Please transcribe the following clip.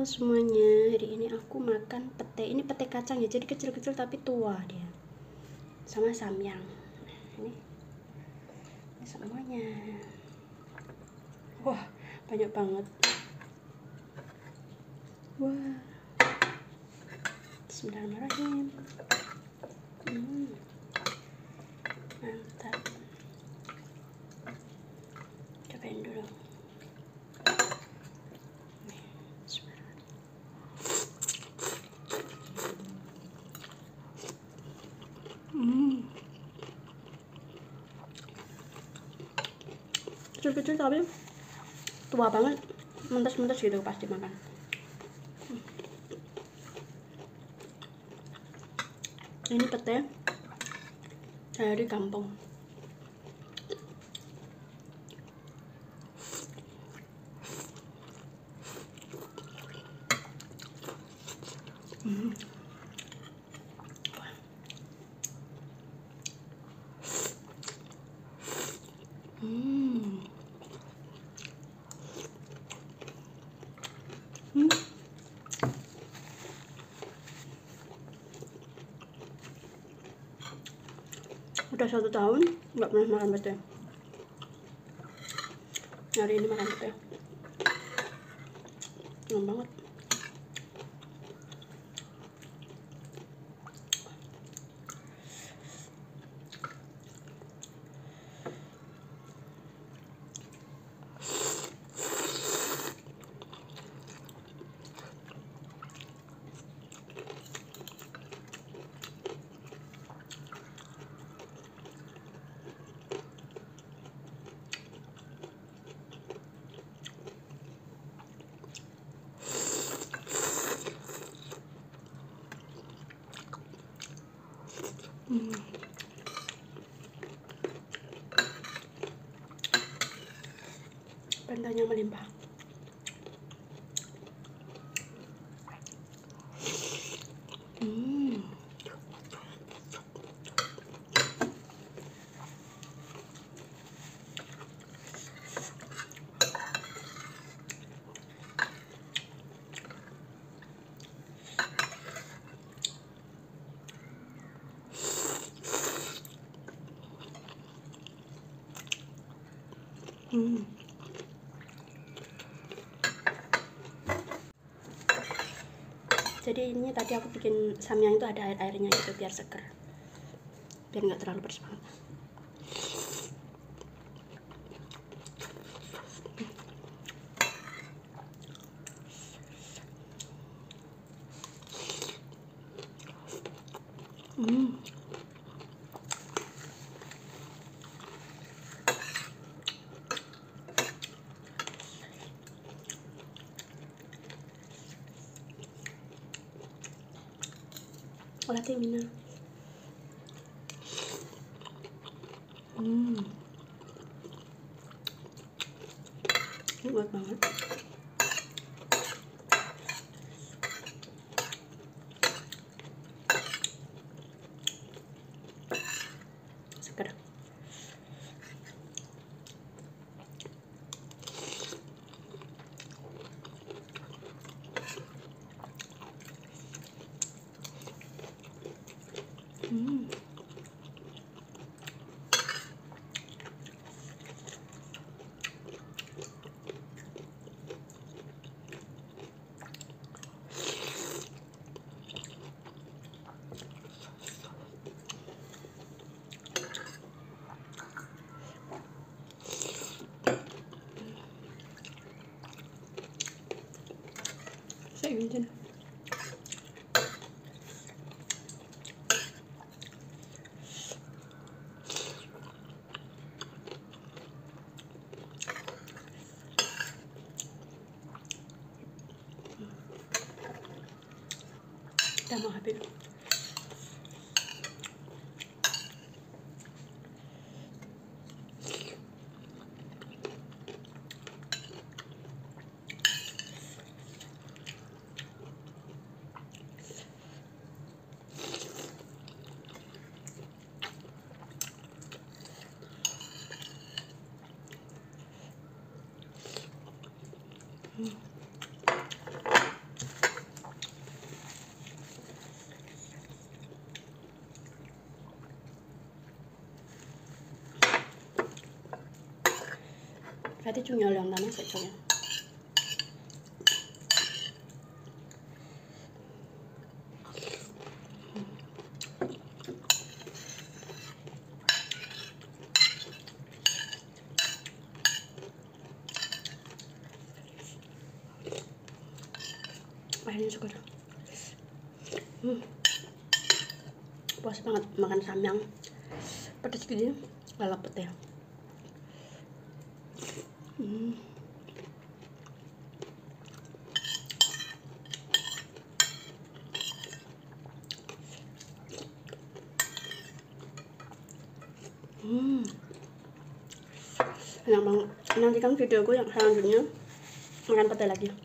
Halo semuanya, hari ini aku makan pete. Ini pete kacang ya, jadi kecil-kecil tapi tua dia. Sama samyang. Ini semuanya. Wah, banyak banget. Wah. Bismillahirrahmanirrahim. Mantap. Cobain dulu. Kecil-kecil tapi tua banget, mentes-mentes gitu pas dimakan. Ini pete dari kampung. Udah 1 tahun nggak pernah makan pete. Hari ini makan pete. Enak banget. Pentanya melimpah. Jadi ini tadi aku bikin samyang itu ada air-airnya gitu biar seger, biar nggak terlalu pedes banget. Latte Mina. Enak banget. Seger. Saya ingin. Udah mau habis. Berarti cunyol yang tanah sekalian. Akhirnya suka. Puas banget makan samyang pedas gini, lalap pete. Enak banget. Nantikan videoku yang selanjutnya makan pete lagi.